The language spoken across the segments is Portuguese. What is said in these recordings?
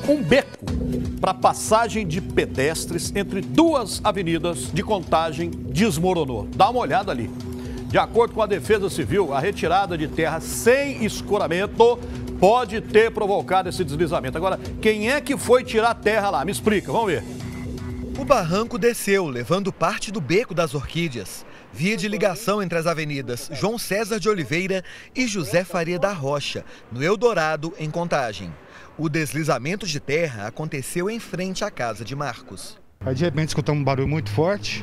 Um beco para passagem de pedestres entre duas avenidas de Contagem desmoronou. Dá uma olhada ali. De acordo com a Defesa Civil, a retirada de terra sem escoramento pode ter provocado esse deslizamento. Agora, quem é que foi tirar a terra lá? Me explica, vamos ver. O barranco desceu, levando parte do Beco das Orquídeas, via de ligação entre as avenidas João César de Oliveira e José Faria da Rocha, no Eldorado, em Contagem. O deslizamento de terra aconteceu em frente à casa de Marcos. Aí de repente escutamos um barulho muito forte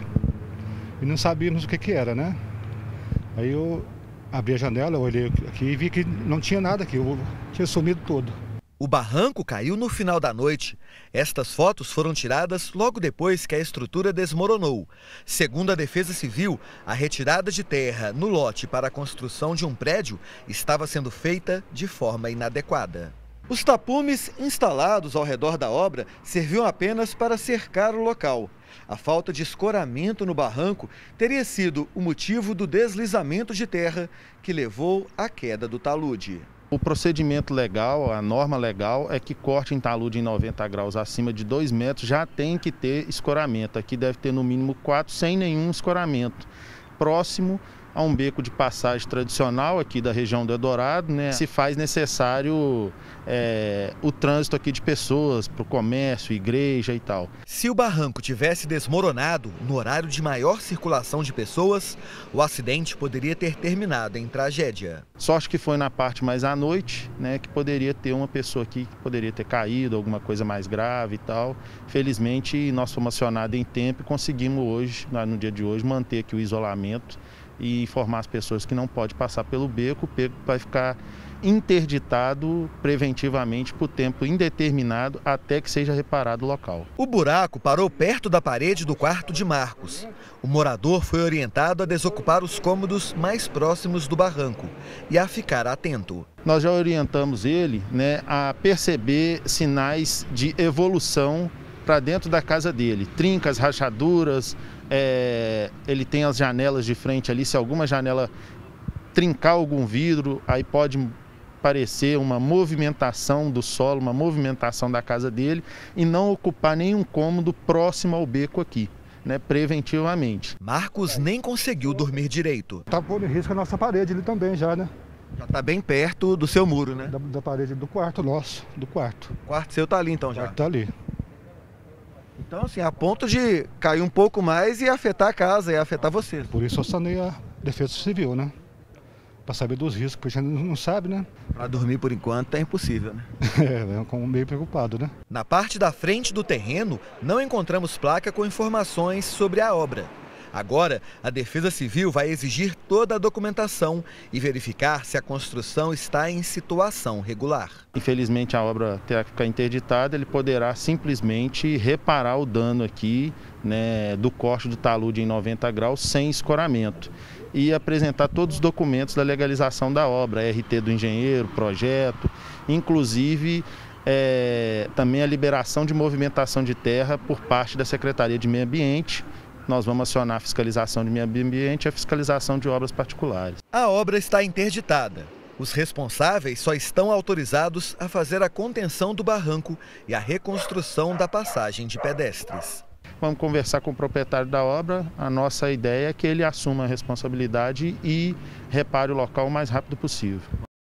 e não sabíamos o que era, né? Aí eu abri a janela, olhei aqui e vi que não tinha nada aqui, tinha sumido tudo. O barranco caiu no final da noite. Estas fotos foram tiradas logo depois que a estrutura desmoronou. Segundo a Defesa Civil, a retirada de terra no lote para a construção de um prédio estava sendo feita de forma inadequada. Os tapumes instalados ao redor da obra serviam apenas para cercar o local. A falta de escoramento no barranco teria sido o motivo do deslizamento de terra que levou à queda do talude. O procedimento legal, a norma legal, é que corte em talude em 90 graus acima de 2 metros já tem que ter escoramento. Aqui deve ter no mínimo 4 sem nenhum escoramento. Próximo a um beco de passagem tradicional aqui da região do Eldorado, né? Se faz necessário o trânsito aqui de pessoas para o comércio, igreja e tal. Se o barranco tivesse desmoronado no horário de maior circulação de pessoas, o acidente poderia ter terminado em tragédia. Sorte que foi na parte mais à noite, né? Que poderia ter uma pessoa aqui que poderia ter caído, alguma coisa mais grave e tal. Felizmente nós fomos acionados em tempo e conseguimos hoje, no dia de hoje, manter aqui o isolamento e informar as pessoas que não pode passar pelo beco. O beco vai ficar interditado preventivamente por tempo indeterminado até que seja reparado o local. O buraco parou perto da parede do quarto de Marcos. O morador foi orientado a desocupar os cômodos mais próximos do barranco e a ficar atento. Nós já orientamos ele, né, a perceber sinais de evolução para dentro da casa dele, trincas, rachaduras. Ele tem as janelas de frente ali, se alguma janela trincar algum vidro, aí pode parecer uma movimentação do solo, uma movimentação da casa dele, e não ocupar nenhum cômodo próximo ao beco aqui, né, preventivamente. Marcos nem conseguiu dormir direito. Está pondo em risco a nossa parede ali também já, né? Já está bem perto do seu muro, né? Da parede do quarto nosso, do quarto. O quarto seu está ali então já? O quarto está ali. Então, assim, a ponto de cair um pouco mais e afetar a casa, e afetar você. Por isso eu acionei a Defesa Civil, né? Para saber dos riscos, porque a gente não sabe, né? Para dormir por enquanto é impossível, né? Como meio preocupado, né? Na parte da frente do terreno, não encontramos placa com informações sobre a obra. Agora, a Defesa Civil vai exigir toda a documentação e verificar se a construção está em situação regular. Infelizmente, a obra terá que ficar interditada, ele poderá simplesmente reparar o dano aqui, né, do corte do talude em 90 graus sem escoramento e apresentar todos os documentos da legalização da obra, RT do engenheiro, projeto, inclusive também a liberação de movimentação de terra por parte da Secretaria de Meio Ambiente. Nós vamos acionar a fiscalização de meio ambiente e a fiscalização de obras particulares. A obra está interditada. Os responsáveis só estão autorizados a fazer a contenção do barranco e a reconstrução da passagem de pedestres. Vamos conversar com o proprietário da obra. A nossa ideia é que ele assuma a responsabilidade e repare o local o mais rápido possível.